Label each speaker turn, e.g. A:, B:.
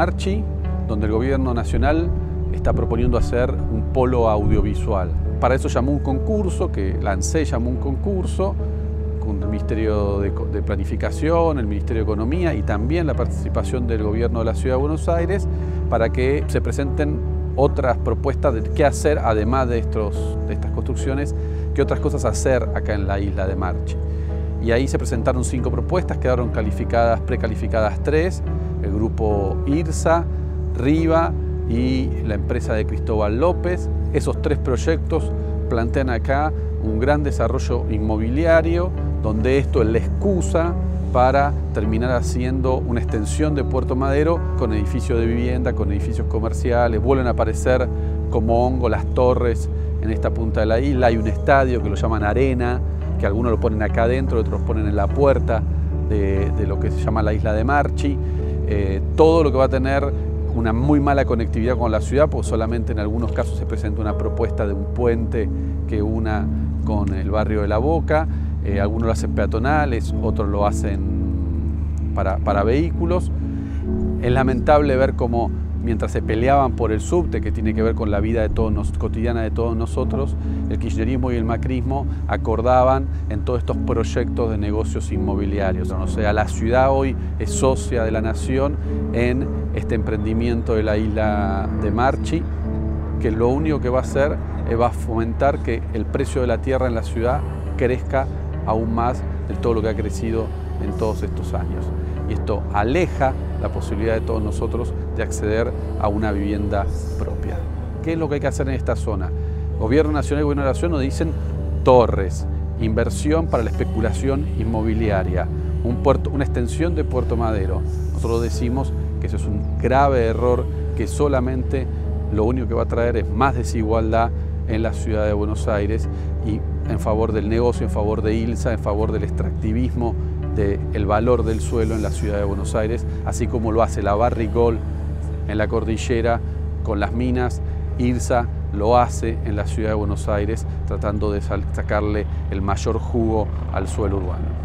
A: Marchi, donde el gobierno nacional está proponiendo hacer un polo audiovisual. Para eso llamó un concurso, que la ANSES llamó un concurso, con el Ministerio de Planificación, el Ministerio de Economía y también la participación del gobierno de la Ciudad de Buenos Aires, para que se presenten otras propuestas de qué hacer, además de estas construcciones, qué otras cosas hacer acá en la isla de Marchi. Y ahí se presentaron 5 propuestas, quedaron precalificadas 3, el grupo IRSA, RIVA y la empresa de Cristóbal López. Esos 3 proyectos plantean acá un gran desarrollo inmobiliario, donde esto es la excusa para terminar haciendo una extensión de Puerto Madero con edificios de vivienda, con edificios comerciales. Vuelven a aparecer como hongo las torres en esta punta de la isla. Hay un estadio que lo llaman Arena, que algunos lo ponen acá adentro, otros lo ponen en la puerta de lo que se llama la isla de Marchi. Todo lo que va a tener una muy mala conectividad con la ciudad, porque solamente en algunos casos se presenta una propuesta de un puente que una con el barrio de La Boca. Algunos lo hacen peatonales, otros lo hacen para vehículos. Es lamentable ver cómo mientras se peleaban por el subte, que tiene que ver con la vida cotidiana de todos nosotros, el kirchnerismo y el macrismo acordaban en todos estos proyectos de negocios inmobiliarios. O sea, la ciudad hoy es socia de la nación en este emprendimiento de la isla de Marchi, que lo único que va a hacer es va a fomentar que el precio de la tierra en la ciudad crezca aún más de todo lo que ha crecido en todos estos años. Y esto aleja la posibilidad de todos nosotros de acceder a una vivienda propia. ¿Qué es lo que hay que hacer en esta zona? Gobierno Nacional y Gobierno de la Nación nos dicen torres, inversión para la especulación inmobiliaria, una extensión de Puerto Madero. Nosotros decimos que eso es un grave error, que solamente lo único que va a traer es más desigualdad en la ciudad de Buenos Aires y en favor del negocio, en favor de ILSA, en favor del extractivismo, del valor del suelo en la ciudad de Buenos Aires, así como lo hace la Barrick Gold en la cordillera con las minas. ILSA lo hace en la ciudad de Buenos Aires tratando de sacarle el mayor jugo al suelo urbano.